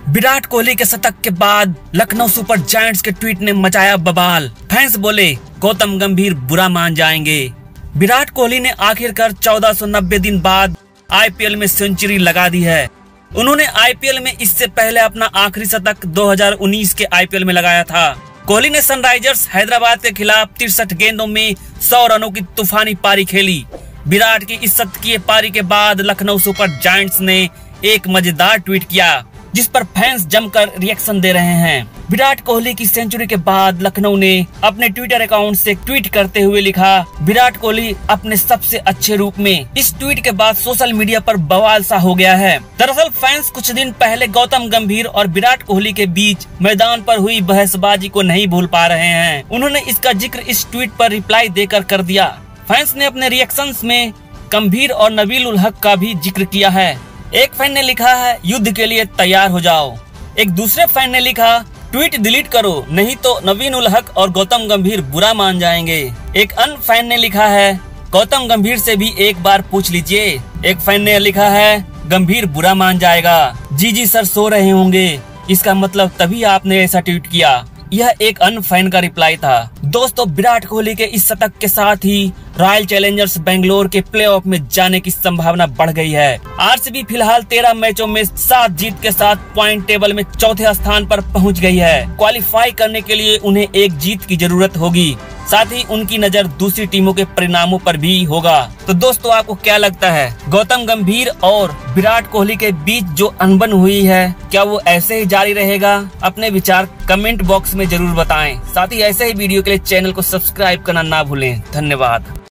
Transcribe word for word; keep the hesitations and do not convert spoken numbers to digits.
विराट कोहली के शतक के बाद लखनऊ सुपर जायंट्स के ट्वीट ने मचाया बवाल। फैंस बोले गौतम गंभीर बुरा मान जाएंगे। विराट कोहली ने आखिरकार चौदह सौ नब्बे दिन बाद आईपीएल में सेंचुरी लगा दी है। उन्होंने आईपीएल में इससे पहले अपना आखिरी शतक दो हज़ार उन्नीस के आईपीएल में लगाया था। कोहली ने सनराइजर्स हैदराबाद के खिलाफ तिरसठ गेंदों में सौ रनों की तूफानी पारी खेली। विराट की इस शतकीय पारी के बाद लखनऊ सुपर जायंट्स ने एक मजेदार ट्वीट किया, जिस पर फैंस जमकर रिएक्शन दे रहे हैं। विराट कोहली की सेंचुरी के बाद लखनऊ ने अपने ट्विटर अकाउंट से ट्वीट करते हुए लिखा, विराट कोहली अपने सबसे अच्छे रूप में। इस ट्वीट के बाद सोशल मीडिया पर बवाल सा हो गया है। दरअसल फैंस कुछ दिन पहले गौतम गंभीर और विराट कोहली के बीच मैदान पर हुई बहसबाजी को नहीं भूल पा रहे हैं। उन्होंने इसका जिक्र इस ट्वीट पर रिप्लाई देकर कर दिया। फैंस ने अपने रिएक्शंस में गंभीर और नबील उल हक का भी जिक्र किया है। एक फैन ने लिखा है, युद्ध के लिए तैयार हो जाओ। एक दूसरे फैन ने लिखा, ट्वीट डिलीट करो नहीं तो नवीन उल हक और गौतम गंभीर बुरा मान जाएंगे। एक अन्य फैन ने लिखा है, गौतम गंभीर से भी एक बार पूछ लीजिए। एक फैन ने लिखा है, गंभीर बुरा मान जाएगा। जी जी सर सो रहे होंगे, इसका मतलब तभी आपने ऐसा ट्वीट किया। यह एक अन्य फैन का रिप्लाई था। दोस्तों, विराट कोहली के इस शतक के साथ ही रॉयल चैलेंजर्स बेंगलोर के प्लेऑफ में जाने की संभावना बढ़ गई है। आरसीबी फिलहाल तेरह मैचों में सात जीत के साथ पॉइंट टेबल में चौथे स्थान पर पहुंच गई है। क्वालिफाई करने के लिए उन्हें एक जीत की जरूरत होगी। साथ ही उनकी नजर दूसरी टीमों के परिणामों पर भी होगा। तो दोस्तों, आपको क्या लगता है, गौतम गंभीर और विराट कोहली के बीच जो अनबन हुई है, क्या वो ऐसे ही जारी रहेगा? अपने विचार कमेंट बॉक्स में जरूर बताएं। साथ ही ऐसे ही वीडियो के लिए चैनल को सब्सक्राइब करना ना भूलें। धन्यवाद।